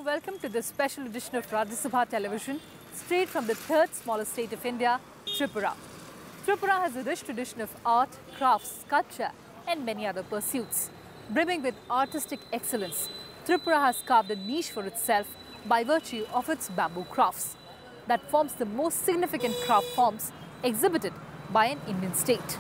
warm welcome to this special edition of Rajya Sabha Television, straight from the third smallest state of India, Tripura. Tripura has a rich tradition of art, crafts, culture and many other pursuits. Brimming with artistic excellence, Tripura has carved a niche for itself by virtue of its bamboo crafts. That forms the most significant craft forms exhibited by an Indian state.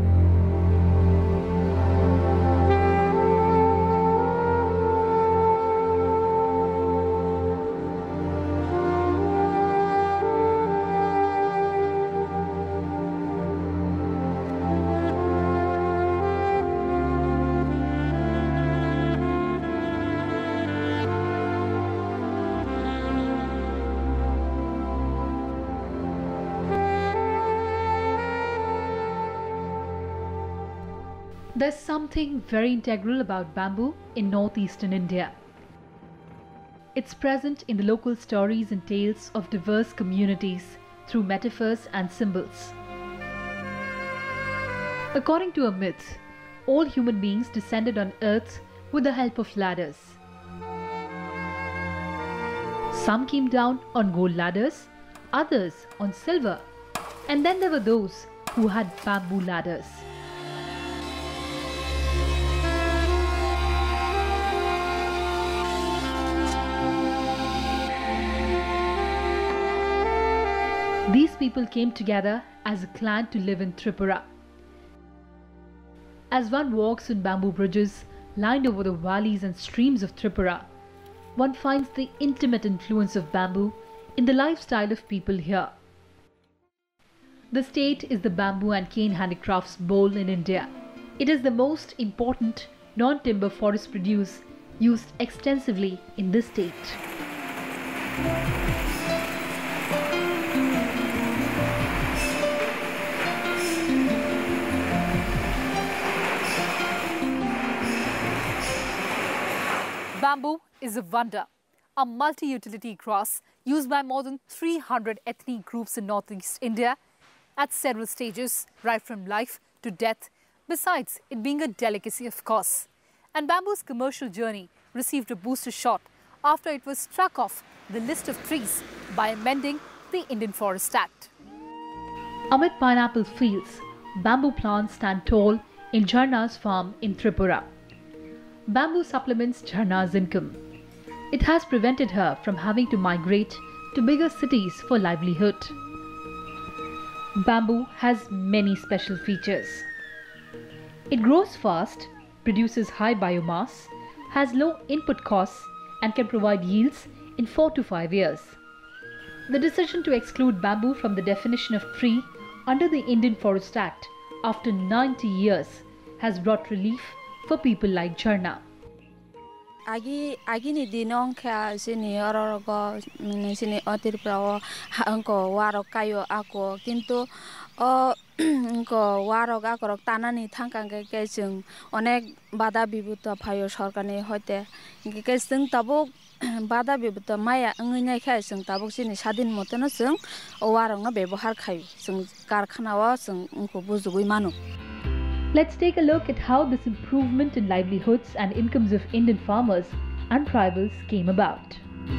There's something very integral about bamboo in northeastern India. It's present in the local stories and tales of diverse communities through metaphors and symbols. According to a myth, all human beings descended on earth with the help of ladders. Some came down on gold ladders, others on silver, and then there were those who had bamboo ladders. These people came together as a clan to live in Tripura. As one walks on bamboo bridges lined over the valleys and streams of Tripura, one finds the intimate influence of bamboo in the lifestyle of people here. The state is the bamboo and cane handicrafts bowl in India. It is the most important non-timber forest produce used extensively in this state. Bamboo is a wonder, a multi-utility grass used by more than 300 ethnic groups in northeast India at several stages, right from life to death, besides it being a delicacy of course. And bamboo's commercial journey received a booster shot after it was struck off the list of trees by amending the Indian Forest Act. Amid pineapple fields, bamboo plants stand tall in Jharna's farm in Tripura. Bamboo supplements Jharna's income. It has prevented her from having to migrate to bigger cities for livelihood. Bamboo has many special features. It grows fast, produces high biomass, has low input costs and can provide yields in 4 to 5 years. The decision to exclude bamboo from the definition of tree under the Indian Forest Act after 90 years has brought relief for people like Jharna. Agini dinong kaya sini ororogo sini otirpro angko warok kayo ako kintu angko warok akorok tanani thangkang ke jeng onek bada bibuto phayo sorkani hoite ke jeng tabuk bada bibuto maya ngai khai jeng tabuk sini sadin motono jeng warok na bebohar khayo jeng karkhana wa jeng angko bujugui manu. Let's take a look at how this improvement in livelihoods and incomes of Indian farmers and tribals came about.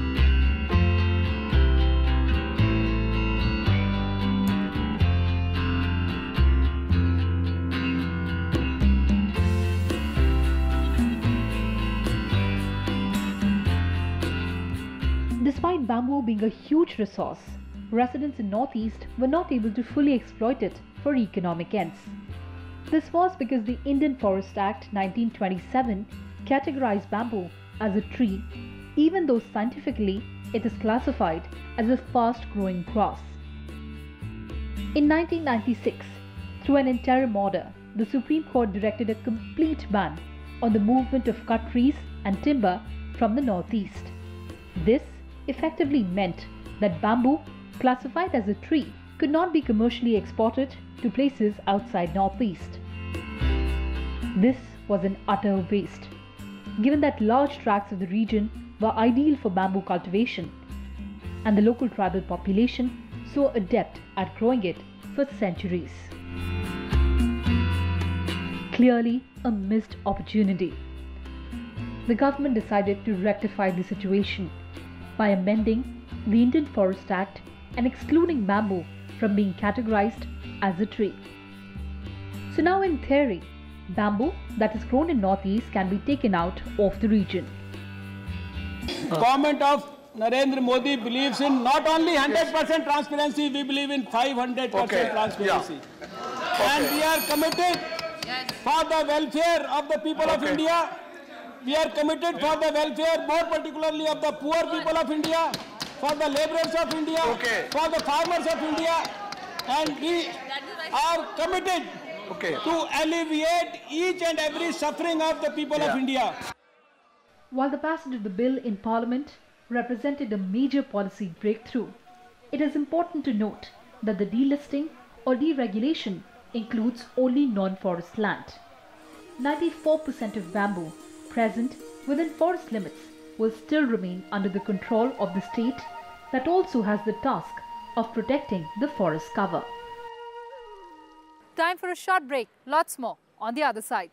Despite bamboo being a huge resource, residents in Northeast were not able to fully exploit it for economic ends. This was because the Indian Forest Act 1927 categorized bamboo as a tree, even though scientifically it is classified as a fast-growing grass. In 1996, through an interim order, the Supreme Court directed a complete ban on the movement of cut trees and timber from the Northeast. This effectively meant that bamboo, classified as a tree, could not be commercially exported to places outside Northeast. This was an utter waste, given that large tracts of the region were ideal for bamboo cultivation, and the local tribal population so adept at growing it for centuries. Clearly a missed opportunity. The government decided to rectify the situation by amending the Indian Forest Act and excluding bamboo from being categorized as a tree. So now in theory, bamboo that is grown in Northeast can be taken out of the region. Government of Narendra Modi believes in not only 100% transparency, we believe in 500% transparency. And we are committed for the welfare of the people of India. We are committed for the welfare, more particularly of the poor people of India, for the laborers of India, for the farmers of India, and we are committed to alleviate each and every suffering of the people of India. While the passage of the bill in Parliament represented a major policy breakthrough, it is important to note that the delisting or deregulation includes only non-forest land. 94% of bamboo present within forest limits will still remain under the control of the state that also has the task of protecting the forest cover. Time for a short break. Lots more on the other side.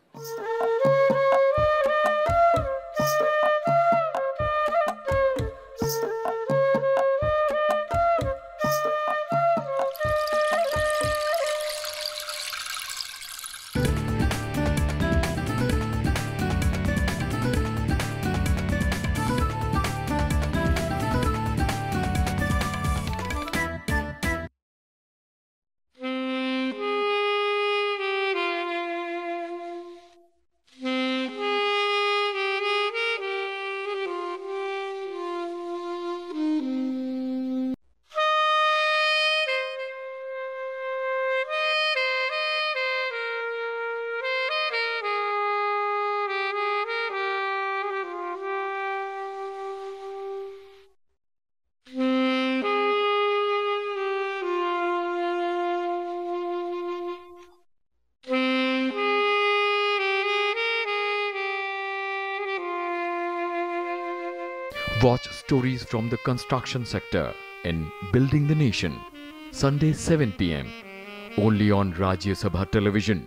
Watch stories from the construction sector in Building the Nation, Sunday 7 p.m. only on Rajya Sabha Television.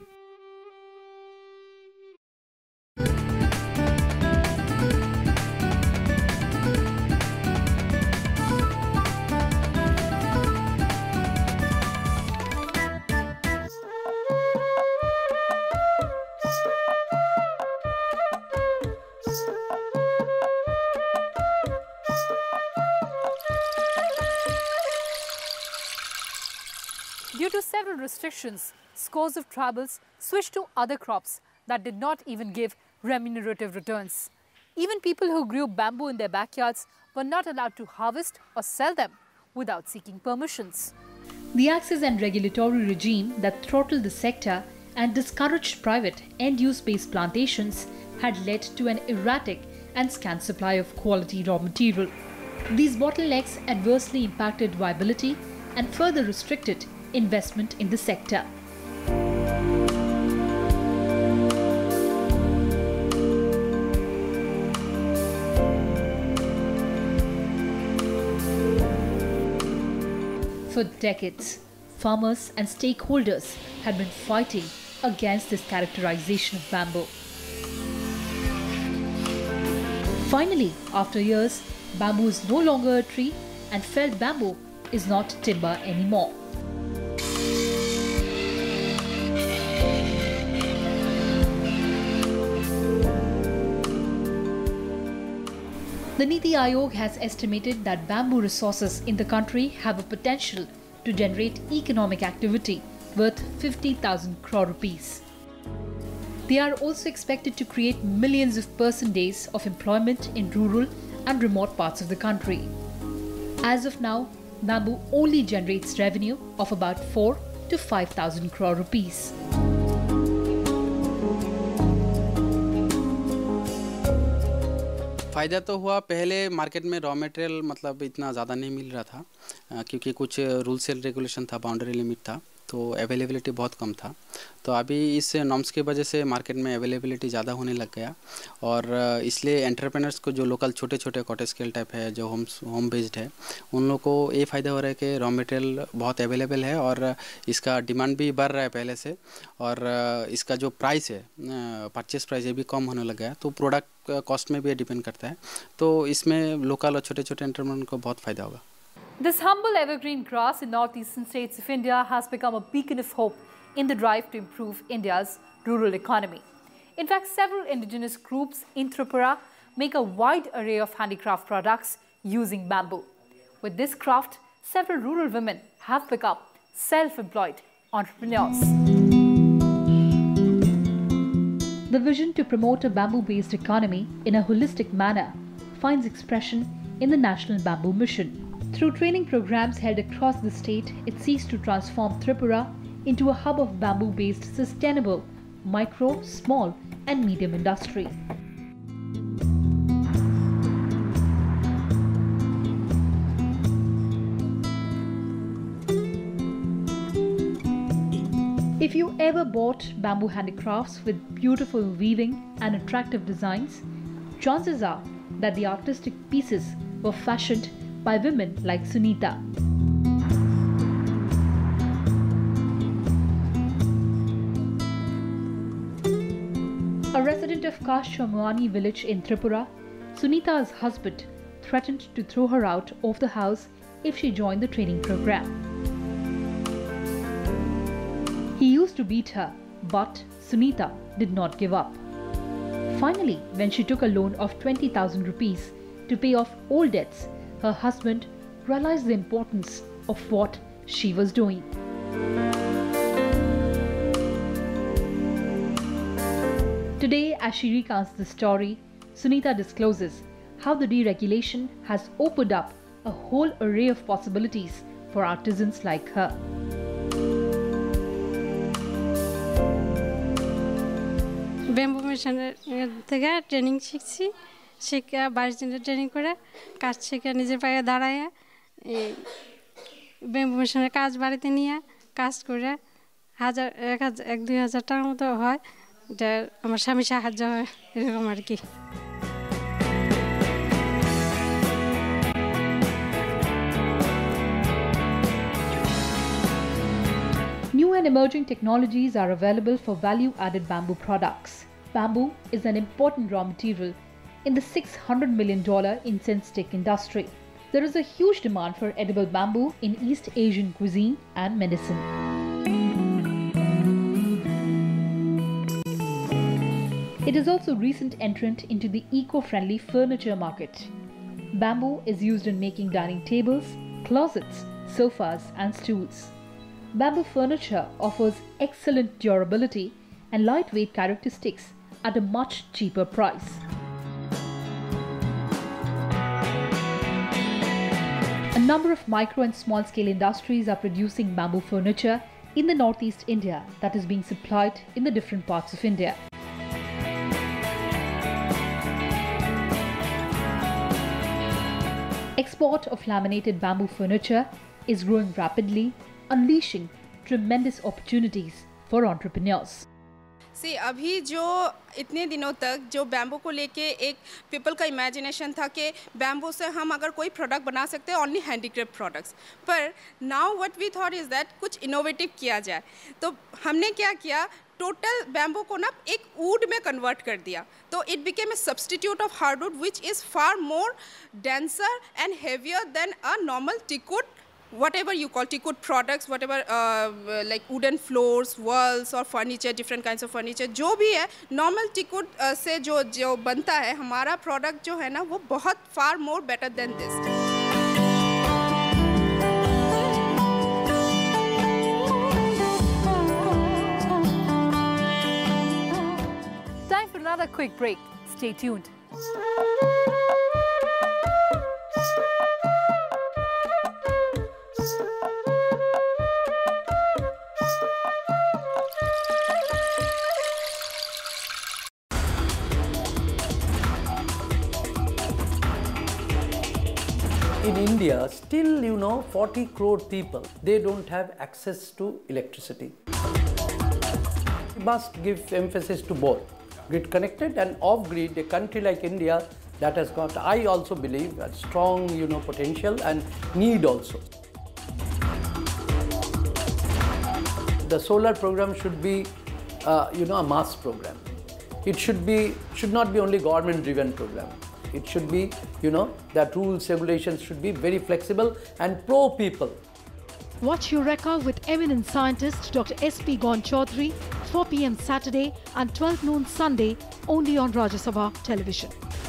Due to several restrictions, scores of tribals switched to other crops that did not even give remunerative returns. Even people who grew bamboo in their backyards were not allowed to harvest or sell them without seeking permissions. The access and regulatory regime that throttled the sector and discouraged private end-use-based plantations had led to an erratic and scant supply of quality raw material. These bottlenecks adversely impacted viability and further restricted investment in the sector. For decades, farmers and stakeholders had been fighting against this characterization of bamboo. Finally, after years, bamboo is no longer a tree and felled bamboo is not timber anymore. The Niti Aayog has estimated that bamboo resources in the country have a potential to generate economic activity worth 50,000 crore rupees. They are also expected to create millions of person days of employment in rural and remote parts of the country. As of now, bamboo only generates revenue of about 4 to 5,000 crore rupees. फ़ायदा तो हुआ, पहले market में raw material मतलब इतना ज़्यादा नहीं मिल रहा था क्योंकि कुछ रूल्स एंड रेगुलेशन था, बाउंड्री लिमिट था। तो अवेलेबिलिटी बहुत कम था। तो अभी इस नॉर्म्स की वजह से मार्केट में अवेलेबिलिटी ज़्यादा होने लग गया और इसलिए एंटरप्रेनर्स को जो लोकल छोटे छोटे कॉटेज स्केल टाइप है जो होम बेस्ड है उन लोगों को ये फ़ायदा हो रहा है कि रॉ मटेरियल बहुत अवेलेबल है और इसका डिमांड भी बढ़ रहा है पहले से और इसका जो प्राइस है परचेस प्राइस ये भी कम होने लग गया। तो प्रोडक्ट कॉस्ट में भी डिपेंड करता है। तो इसमें लोकल और छोटे छोटे एंटरप्रेनर को बहुत फ़ायदा होगा। This humble evergreen grass in northeastern states of India has become a beacon of hope in the drive to improve India's rural economy. In fact, several indigenous groups in Tripura make a wide array of handicraft products using bamboo. With this craft, several rural women have become self-employed entrepreneurs. The vision to promote a bamboo-based economy in a holistic manner finds expression in the National Bamboo Mission. Through training programs held across the state, it seeks to transform Tripura into a hub of bamboo-based sustainable micro, small and medium industry. If you ever bought bamboo handicrafts with beautiful weaving and attractive designs, chances are that the artistic pieces were fashioned by women like Sunita. A resident of Kashchamwani village in Tripura, Sunita's husband threatened to throw her out of the house if she joined the training program. He used to beat her, but Sunita did not give up. Finally, when she took a loan of 20,000 rupees to pay off old debts, her husband realized the importance of what she was doing. Today, as she recounts the story, Sunita discloses how the deregulation has opened up a whole array of possibilities for artisans like her. Bamboo machine থেকে training শিখছি, শিখে 22 দিনের training করে কাজ শিখে নিজের পায়ে দাঁড়ায় এই ব্যাম্বু মেশিনের কাজ বাড়িতে নিয়ে কাজ করে 1,000-2,000 টাকার মতো হয়, এটা আমার স্বামী সাহায্য হয় এরকম আর কি। New and emerging technologies are available for value-added bamboo products. Bamboo is an important raw material in the $600 million incense stick industry. There is a huge demand for edible bamboo in East Asian cuisine and medicine. It is also a recent entrant into the eco-friendly furniture market. Bamboo is used in making dining tables, closets, sofas and stools. Bamboo furniture offers excellent durability and lightweight characteristics at a much cheaper price. A number of micro and small scale industries are producing bamboo furniture in the northeast India that is being supplied in the different parts of India. Export of laminated bamboo furniture is growing rapidly, unleashing tremendous opportunities for entrepreneurs. अभी जो इतने दिनों तक जो bamboo को लेके एक people का इमेजिनेशन था कि बैम्बू से हम अगर कोई प्रोडक्ट बना सकते हैं ओनली हैंडीक्राफ्ट प्रोडक्ट्स, पर now what we thought is that कुछ इनोवेटिव किया जाए। तो हमने क्या किया, टोटल बैम्बू को ना एक वुड में कन्वर्ट कर दिया। तो it became a substitute of hardwood which is far more denser and heavier than a normal teakwood, whatever you call teakwood products, whatever like wooden floors, walls or furniture, different kinds of furniture, जो भी है normal teakwood से जो बनता है, हमारा product जो है ना वो बहुत far more better than this. Time for another quick break. Stay tuned. In India, still 40 crore people, they don't have access to electricity. We must give emphasis to both, grid connected and off grid. A country like India that has got, I also believe, a strong potential and need also. The solar program should be a mass program. It should not be only government driven program. It should be, that rules, regulations should be very flexible and pro people. Watch Eureka with eminent scientist Dr. S.P. Gaun Chaudhary, 4 p.m. Saturday and 12 noon Sunday, only on Rajya Sabha television.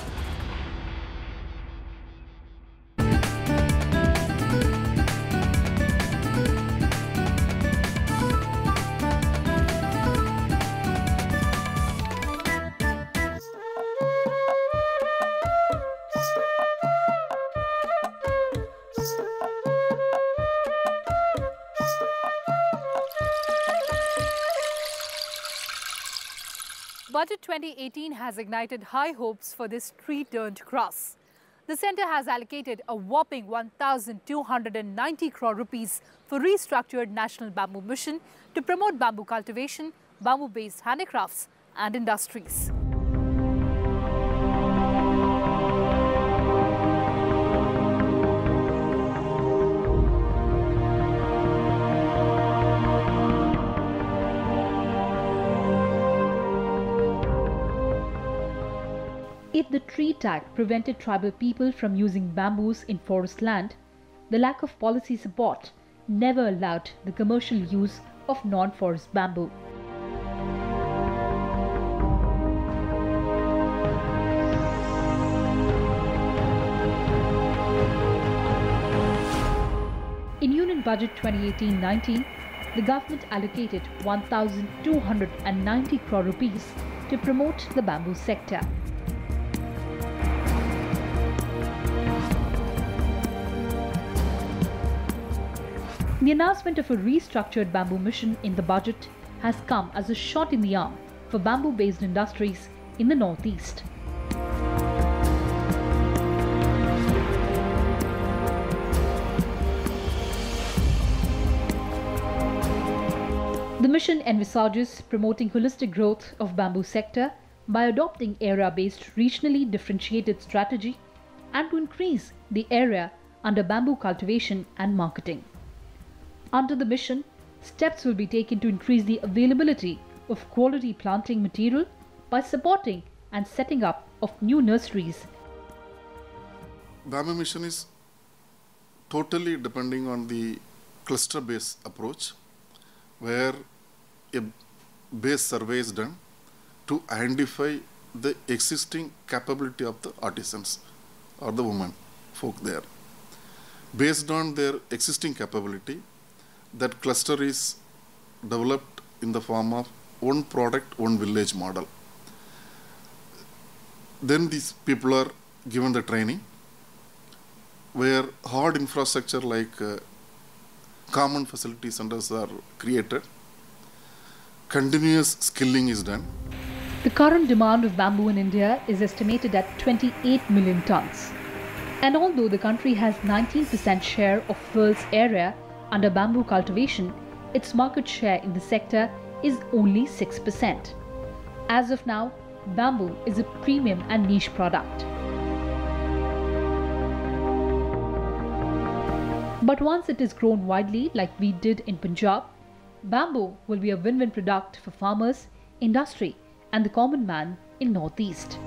Budget 2018 has ignited high hopes for this tree-turned cross. The centre has allocated a whopping 1,290 crore rupees for restructured National Bamboo Mission to promote bamboo cultivation, bamboo-based handicrafts and industries. If the tree tag prevented tribal people from using bamboos in forest land, the lack of policy support never allowed the commercial use of non-forest bamboo. In Union Budget 2018-19, the government allocated 1,290 crore rupees to promote the bamboo sector. The announcement of a restructured bamboo mission in the budget has come as a shot in the arm for bamboo-based industries in the northeast. The mission envisages promoting holistic growth of bamboo sector by adopting area-based regionally differentiated strategy and to increase the area under bamboo cultivation and marketing. Under the mission, steps will be taken to increase the availability of quality planting material by supporting and setting up of new nurseries. Bamboo Mission is totally depending on the cluster-based approach, where a base survey is done to identify the existing capability of the artisans or the women folk there. Based on their existing capability, that cluster is developed in the form of one product, one village model. Then these people are given the training where hard infrastructure like common facility centers are created. Continuous skilling is done. The current demand of bamboo in India is estimated at 28 million tons. And although the country has 19% share of world's area under bamboo cultivation, its market share in the sector is only 6%. As of now, bamboo is a premium and niche product. But once it is grown widely like we did in Punjab, bamboo will be a win-win product for farmers, industry and the common man in Northeast.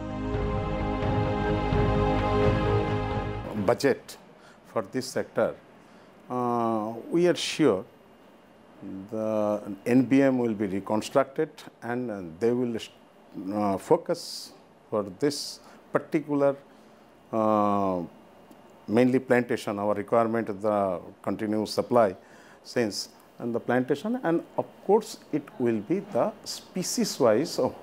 Budget for this sector, we are sure the NBM will be reconstructed and they will focus for this particular mainly plantation. Our requirement is the continuous supply since and the plantation, and of course it will be the species wise of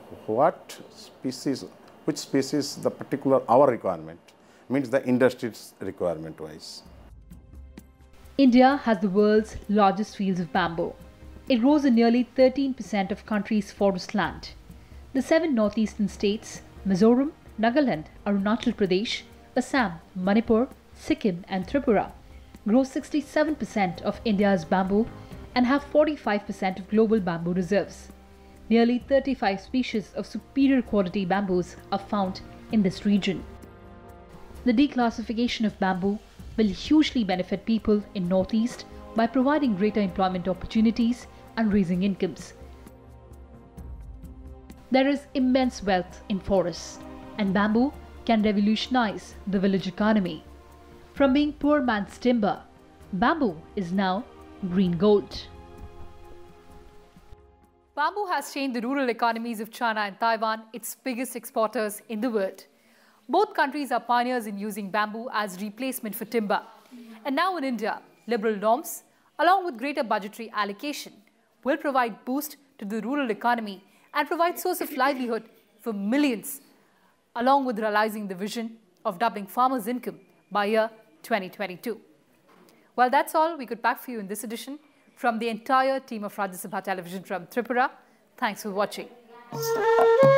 which species the particular our requirement means the industry's requirement wise. India has the world's largest fields of bamboo. It grows in nearly 13% of country's forest land. The 7 northeastern states, Mizoram, Nagaland, Arunachal Pradesh, Assam, Manipur, Sikkim and Tripura grow 67% of India's bamboo and have 45% of global bamboo reserves. Nearly 35 species of superior quality bamboos are found in this region. The declassification of bamboo will hugely benefit people in Northeast by providing greater employment opportunities and raising incomes. There is immense wealth in forests, and bamboo can revolutionize the village economy. From being poor man's timber, bamboo is now green gold. Bamboo has changed the rural economies of China and Taiwan, its biggest exporters in the world. Both countries are pioneers in using bamboo as replacement for timber. And now in India, liberal norms, along with greater budgetary allocation, will provide boost to the rural economy and provide source of livelihood for millions, along with realizing the vision of doubling farmers' income by year 2022. Well, that's all we could pack for you in this edition. From the entire team of Rajya Sabha Television from Tripura, thanks for watching.